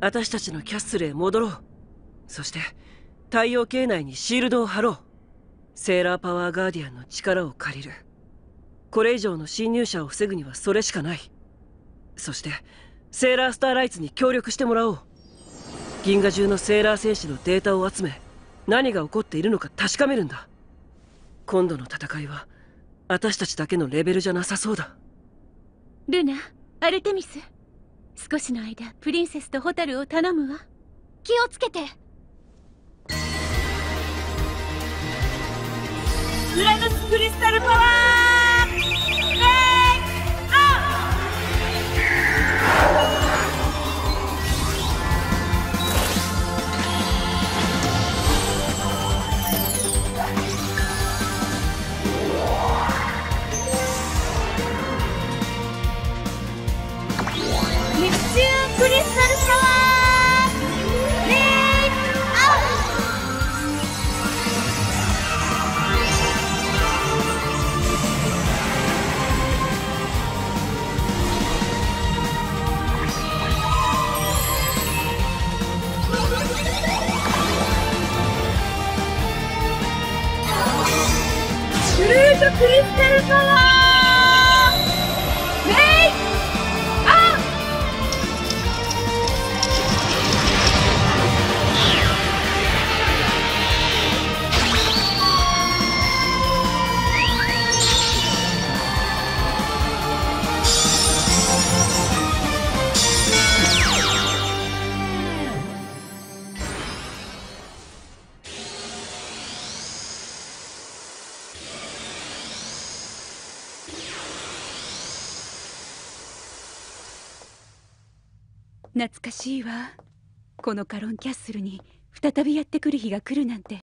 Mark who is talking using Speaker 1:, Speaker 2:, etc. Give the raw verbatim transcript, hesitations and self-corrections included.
Speaker 1: 私たちのキャッスルへ戻ろう。そして太陽系内にシールドを張ろう。セーラーパワーガーディアンの力を借りる。これ以上の侵入者を防ぐにはそれしかない。そしてセーラースターライツに協力してもらおう。銀河中のセーラー戦士のデータを集め、何が起こっているのか確かめるんだ。今度の戦いは私たちだけのレベルじゃなさそうだ。
Speaker 2: ルナ、アルテミス、少しの間プリンセスとホタルを頼むわ。気をつけて。
Speaker 3: ウラヌスクリスタルパワーレイアネプチューンクリスタルパワーレイアグルートクリスタルパワーレイア
Speaker 2: 懐かしいわ。このカロンキャッスルに再びやってくる日が来るなんて。